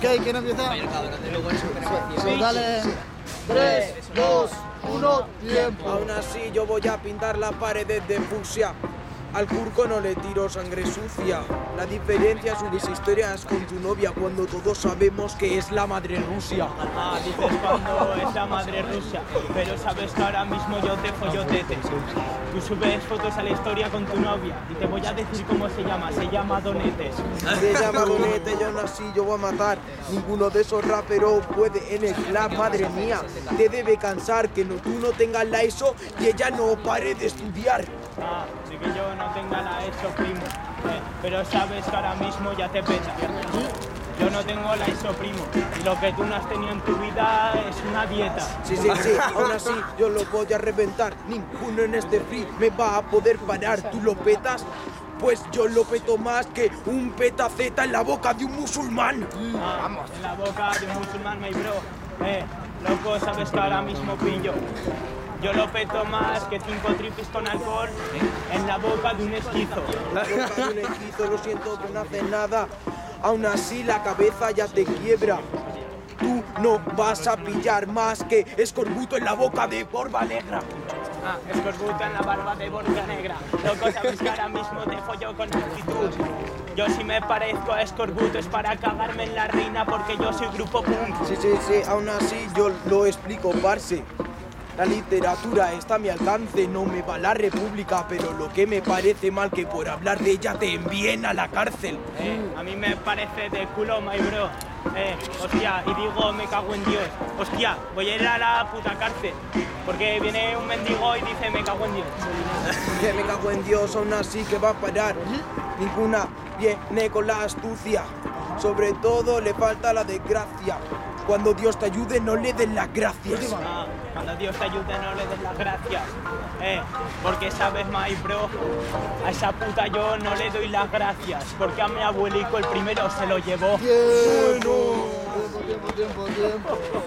Ok, ¿quién empieza? Dale. 3, 2, 1, tiempo. Aún así yo voy a pintar las paredes de fucsia. Al Curco no le tiro sangre sucia. La diferencia subes historias con tu novia cuando todos sabemos que es la madre Rusia. Ah, dices cuando es la madre Rusia, pero sabes que ahora mismo yo te follo tete. Tú subes fotos a la historia con tu novia y te voy a decir cómo se llama Donetes. Se llama Donete y aún así yo voy a matar. Ninguno de esos raperos puede en el club, madre mía. Te debe cansar que tú no tengas la ESO y ella no pare de estudiar. Ah, sí que yo no tenga la ESO, primo, pero sabes que ahora mismo ya te peta. Yo no tengo la ESO, primo, y lo que tú no has tenido en tu vida es una dieta. Sí, aún así yo lo voy a reventar. Ninguno en este free me va a poder parar. ¿Tú lo petas? Pues yo lo peto más que un petaceta en la boca de un musulmán. Vamos. En la boca de un musulmán, my bro. Loco, sabes que ahora mismo pillo. Yo lo peto más que 5 tripis con alcohol en la boca de un esquizo. La boca de un esquizo, lo siento, que no hace nada. Aún así la cabeza ya te quiebra. Tú no vas a pillar más que escorbuto en la boca de Borba Negra. Ah, escorbuto en la barba de Borba Negra. Loco, sabes que ahora mismo te follo con actitud. Yo si me parezco a escorbuto es para cagarme en la reina porque yo soy grupo punk. Sí, aún así yo lo explico, parce. La literatura está a mi alcance, no me va la república, pero lo que me parece mal que por hablar de ella te envíen a la cárcel. A mí me parece de culo, my bro. Hostia, y digo, me cago en Dios. Hostia, voy a ir a la puta cárcel. Porque viene un mendigo y dice, me cago en Dios. Que me cago en Dios, aún así que va a parar. Ninguna viene con la astucia. Sobre todo le falta la desgracia. Cuando Dios te ayude, no le des las gracias. Ah, cuando Dios te ayude, no le des las gracias. Porque sabes, my bro, a esa puta yo no le doy las gracias. Porque a mi abuelico el primero se lo llevó. Tiempo.